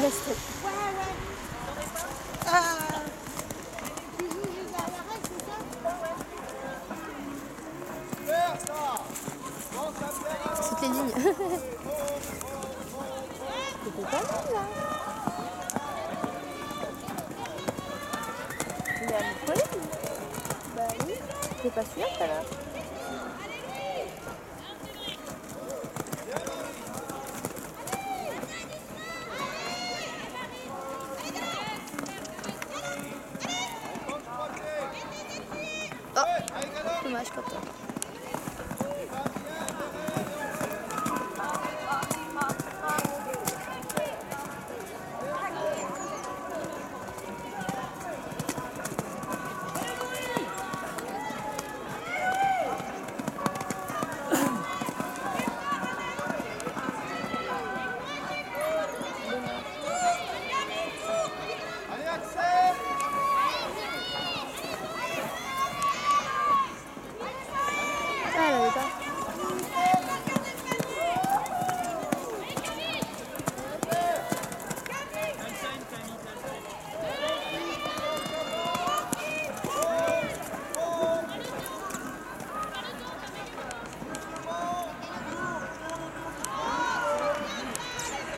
Laisse tête. Ah. Toutes les lignes. C'était pas mal là. Il est à mon collègue. Bah oui. T'es pas sûr tout à l'heure? Oh, dommage pour toi.